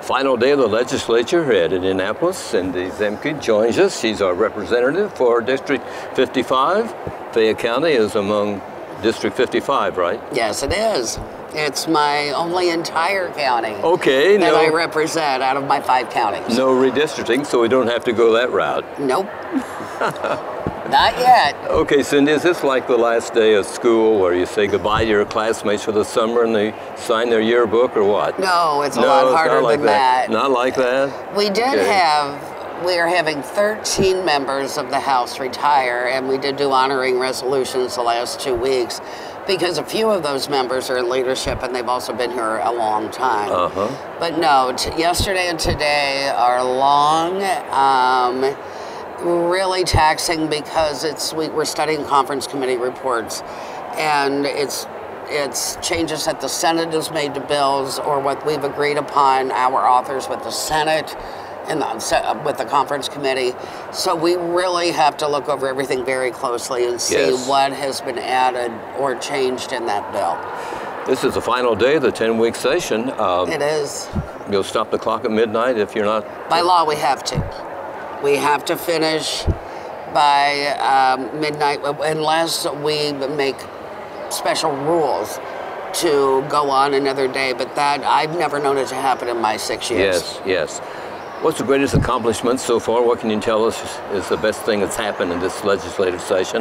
Final day of the legislature here at Indianapolis. Cindy Zemke joins us. She's our representative for District 55. Fayette County is among District 55, right? Yes, it is. It's my only entire county that I represent out of my 5 counties. No redistricting, so we don't have to go that route. Nope. Not yet. Okay, Cindy, is this like the last day of school where you say goodbye to your classmates for the summer and they sign their yearbook or what? No, it's a lot harder than that. Not like that? We are having 13 members of the House retire, and we did do honoring resolutions the last 2 weeks because a few of those members are in leadership and they've also been here a long time. But no, yesterday and today are long. Really taxing because we're studying conference committee reports, and it's changes that the Senate has made to bills or what we've agreed upon, our authors with the Senate and with the conference committee. So we really have to look over everything very closely and see what has been added or changed in that bill. This is the final day of the 10-week session. It is. You'll stop the clock at midnight if you're not? By law, we have to. We have to finish by midnight unless we make special rules to go on another day. But that, I've never known it to happen in my 6 years. Yes. What's the greatest accomplishment so far? What can you tell us is the best thing that's happened in this legislative session?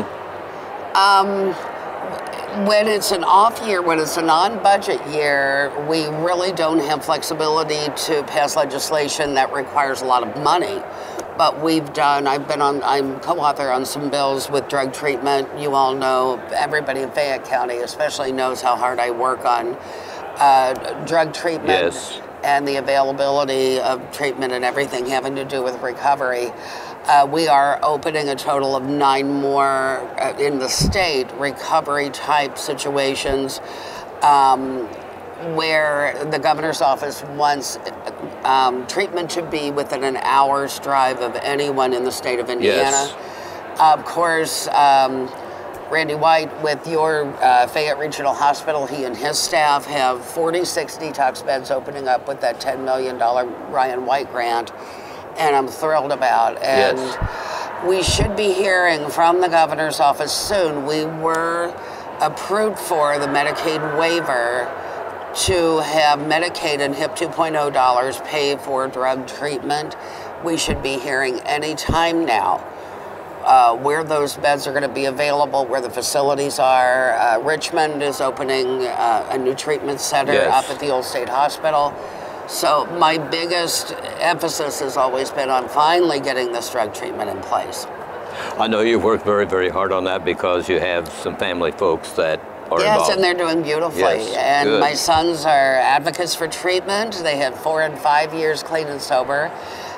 When it's an off year, when it's a non-budget year, we really don't have flexibility to pass legislation that requires a lot of money. But I'm co-author on some bills with drug treatment. You all know, everybody in Fayette County especially knows how hard I work on drug treatment and the availability of treatment and everything having to do with recovery. We are opening a total of 9 more in the state recovery type situations where the governor's office wants treatment to be within an hour's drive of anyone in the state of Indiana. Of course, Randy White with your Fayette Regional Hospital, he and his staff have 46 detox beds opening up with that $10 million Ryan White grant, and I'm thrilled about. And we should be hearing from the governor's office soon. We were approved for the Medicaid waiver to have Medicaid and HIP 2.0 dollars pay for drug treatment. We should be hearing any time now where those beds are going to be available, where the facilities are. Richmond is opening a new treatment center up at the Old State Hospital. So my biggest emphasis has always been on finally getting this drug treatment in place. I know you've worked very, very hard on that because you have some family folks that are involved. And they're doing beautifully. And my sons are advocates for treatment. They had 4 and 5 years clean and sober.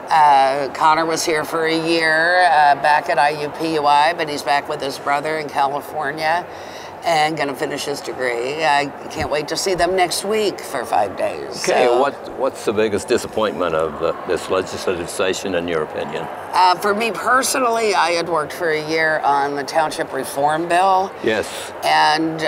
Connor was here for a year back at IUPUI, but he's back with his brother in California and going to finish his degree. I can't wait to see them next week for 5 days. Okay, so, what's the biggest disappointment of this legislative session in your opinion? For me personally, I had worked for a year on the Township Reform Bill. And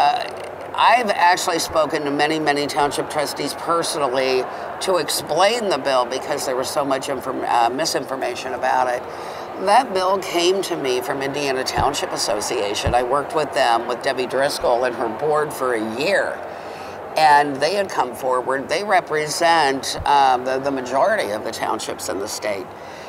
I've actually spoken to many, many township trustees personally to explain the bill because there was so much misinformation about it. That bill came to me from Indiana Township Association. I worked with them, with Debbie Driscoll and her board for a year. And they had come forward. They represent the majority of the townships in the state.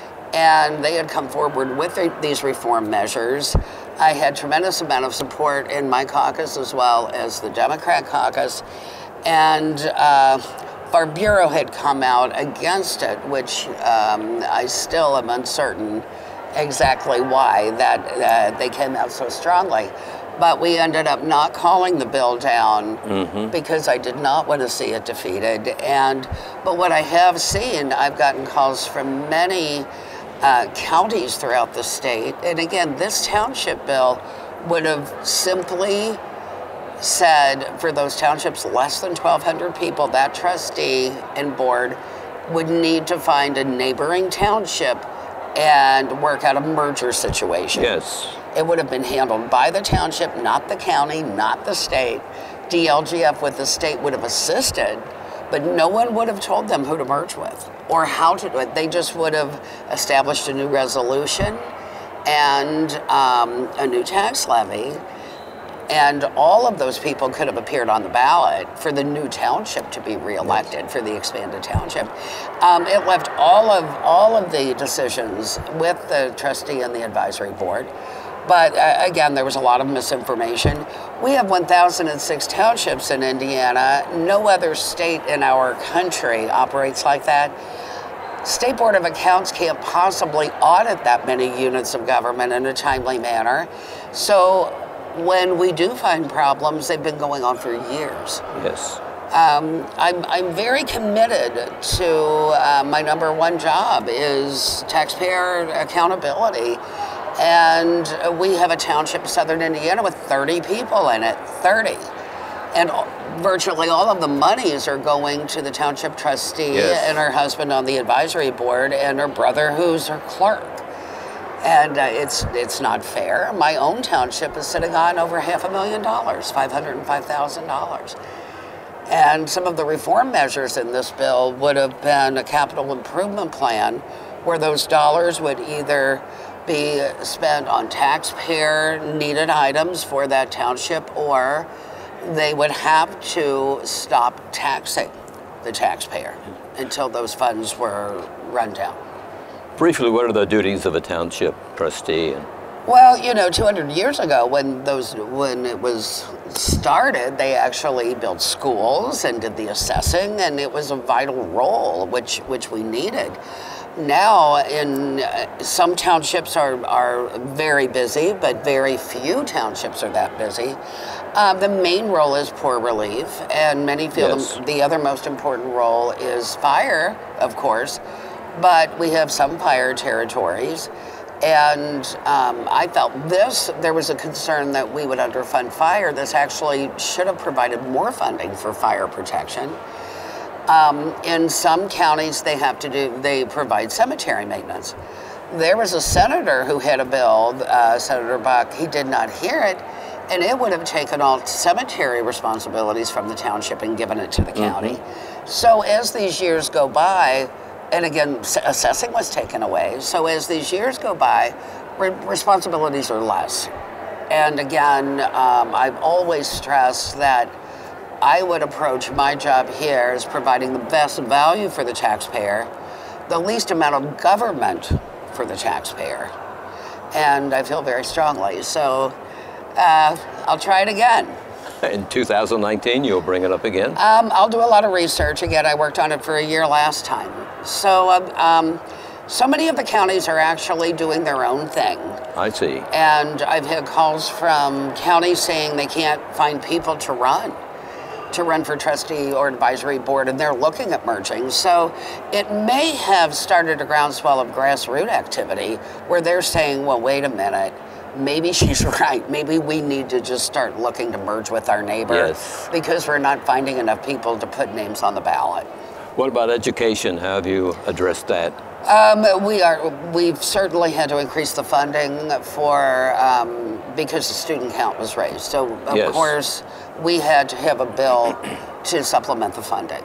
And they had come forward with these reform measures. I had tremendous amount of support in my caucus as well as the Democrat caucus. And our bureau had come out against it, which I still am uncertain exactly why they came out so strongly. But we ended up not calling the bill down because I did not want to see it defeated. But what I have seen, I've gotten calls from many counties throughout the state. And again, this township bill would have simply said for those townships less than 1,200 people, that trustee and board would need to find a neighboring township and work out a merger situation. It would have been handled by the township, not the county, not the state. DLGF with the state would have assisted, but no one would have told them who to merge with or how to do it. They just would have established a new resolution and a new tax levy, and all of those people could have appeared on the ballot for the new township to be reelected for the expanded township. It left all of the decisions with the trustee and the advisory board. But again, there was a lot of misinformation. We have 1,006 townships in Indiana. No other state in our country operates like that. State Board of Accounts can't possibly audit that many units of government in a timely manner. So when we do find problems, they've been going on for years. Yes. I'm very committed to my number one job is taxpayer accountability. And we have a township in southern Indiana with 30 people in it, 30. And virtually all of the monies are going to the township trustee and her husband on the advisory board and her brother who's her clerk. And it's not fair. My own township is sitting on over $500,000, $505,000. And some of the reform measures in this bill would have been a capital improvement plan where those dollars would either be spent on taxpayer needed items for that township, or they would have to stop taxing the taxpayer until those funds were run down. Briefly, what are the duties of a township trustee? Well, 200 years ago when it was started, they actually built schools and did the assessing, and it was a vital role which we needed. Now, in some townships are very busy, but very few townships are that busy. The main role is poor relief, and many feel the other most important role is fire, of course, but we have some fire territories. And I felt there was a concern that we would underfund fire. This actually should have provided more funding for fire protection. In some counties, they provide cemetery maintenance. There was a senator who had a bill, Senator Buck. He did not hear it, and it would have taken all cemetery responsibilities from the township and given it to the county. So as these years go by, and again, assessing was taken away. So as these years go by, responsibilities are less. And again, I've always stressed that I would approach my job here as providing the best value for the taxpayer, the least amount of government for the taxpayer. And I feel very strongly. So I'll try it again. In 2019, you'll bring it up again? I'll do a lot of research. Again, I worked on it for a year last time. So, so many of the counties are actually doing their own thing. I see. And I've had calls from counties saying they can't find people to run for trustee or advisory board, and they're looking at merging. So it may have started a groundswell of grassroots activity where they're saying, well, wait a minute, maybe she's right. Maybe we need to just start looking to merge with our neighbor because we're not finding enough people to put names on the ballot. What about education? How have you addressed that? We've certainly had to increase the funding for, because the student count was raised. So of course, we had to have a bill to supplement the funding.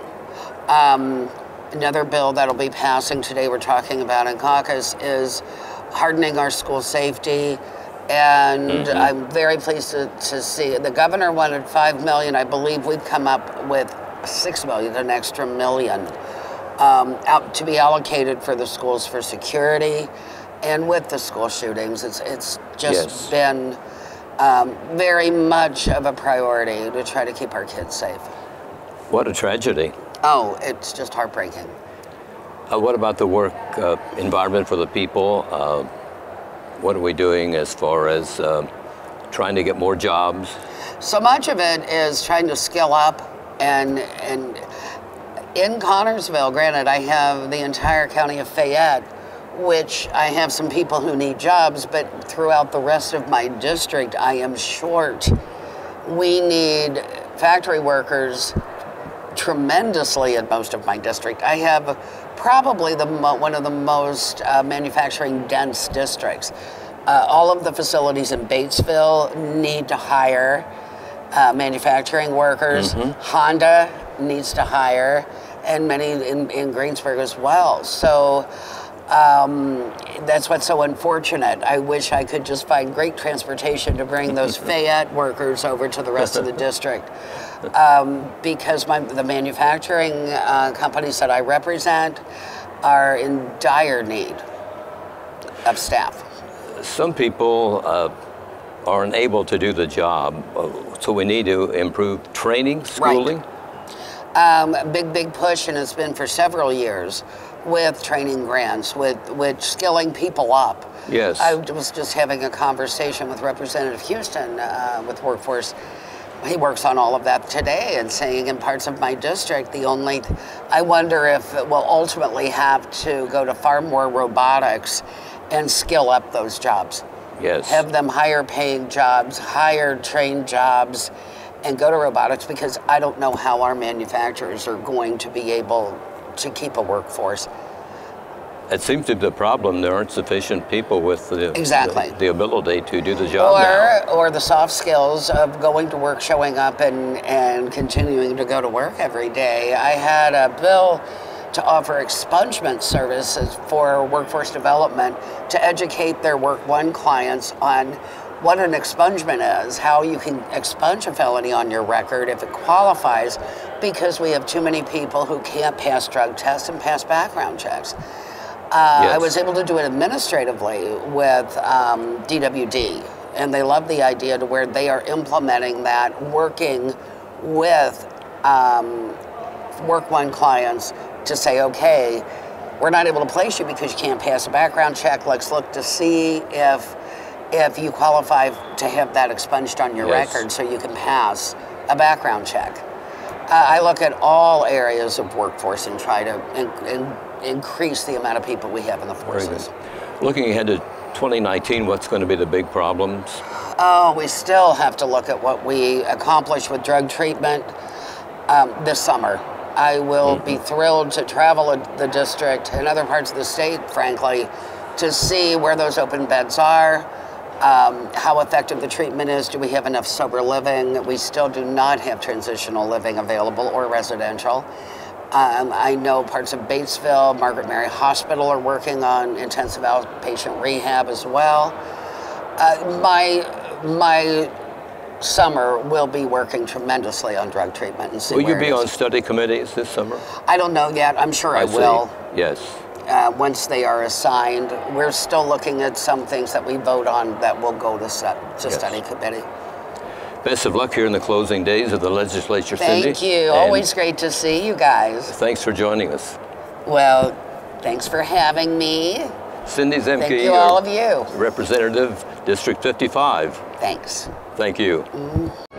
Another bill that'll be passing today, we're talking about in caucus, is hardening our school safety. And I'm very pleased to see the governor wanted $5 million. I believe we've come up with $6 million, an extra $1 million, out to be allocated for the schools for security. And with the school shootings, it's just been very much of a priority to try to keep our kids safe. What a tragedy. Oh, it's just heartbreaking. What about the work environment for the people? What are we doing as far as trying to get more jobs? So much of it is trying to skill up, and in Connorsville, granted, I have the entire county of Fayette, which I have some people who need jobs, but throughout the rest of my district, I am short. We need factory workers tremendously in most of my district. I have probably one of the most manufacturing dense districts. All of the facilities in Batesville need to hire manufacturing workers. Honda needs to hire, and many in Greensburg as well. So that's what's so unfortunate. I wish I could just find great transportation to bring those Fayette workers over to the rest of the district. Because the manufacturing companies that I represent are in dire need of staff. Some people aren't able to do the job, so we need to improve training, schooling. Right. Big push, and it's been for several years, with training grants, with skilling people up. Yes. I was just having a conversation with Representative Houston with Workforce. He works on all of that today, and saying in parts of my district, I wonder if it will ultimately have to go to far more robotics and skill up those jobs. Yes. Have them higher paying jobs, higher trained jobs, and go to robotics, because I don't know how our manufacturers are going to be able to keep a workforce. It seems to be the problem. There aren't sufficient people with the ability to do the job now. Or the soft skills of going to work, showing up, and continuing to go to work every day. I had a bill to offer expungement services for workforce development to educate their Work One clients on what an expungement is, how you can expunge a felony on your record if it qualifies, because we have too many people who can't pass drug tests and pass background checks. I was able to do it administratively with DWD, and they love the idea to where they are implementing that, working with Work One clients to say, okay, we're not able to place you because you can't pass a background check. Let's look to see if you qualify to have that expunged on your record so you can pass a background check. I look at all areas of workforce and try to increase the amount of people we have in the forces. Looking ahead to 2019, what's going to be the big problems? Oh, we still have to look at what we accomplished with drug treatment this summer. I will be thrilled to travel the district and other parts of the state, frankly, to see where those open beds are, how effective the treatment is. Do we have enough sober living? We still do not have transitional living available or residential. I know parts of Batesville, Margaret Mary Hospital are working on intensive outpatient rehab as well. My summer will be working tremendously on drug treatment. And see will you be on study committees this summer? I don't know yet. I'm sure I will. Yes. Once they are assigned. We're still looking at some things that we vote on that will go to study committee. Best of luck here in the closing days of the legislature, Cindy. Thank you. Always great to see you guys. Thanks for joining us. Well, thanks for having me. Cindy Zemke. Thank you, all of you. Representative, District 55. Thanks. Thank you.